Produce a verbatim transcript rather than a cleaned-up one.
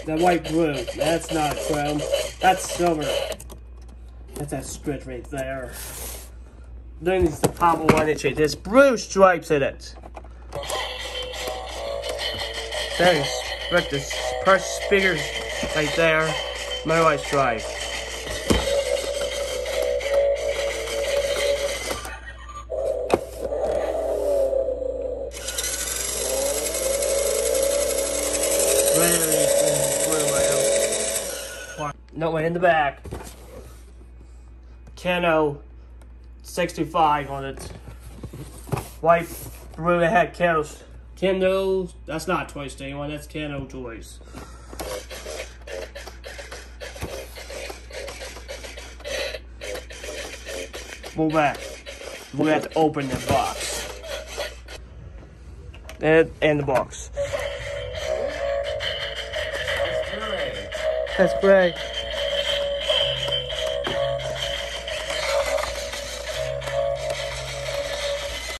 That white blue. That's not chrome. That's silver. That's that strip right there. Then it's the power one inch. There's blue stripes in it. Then with the press speakers right there. My white stripe. No one in the back. Kano sixty-five on it. White, blue ahead Kano's. Kano, that's not Toy Story one, that's Kano Toys. Move back. We have to open the box. And, and the box. That's great.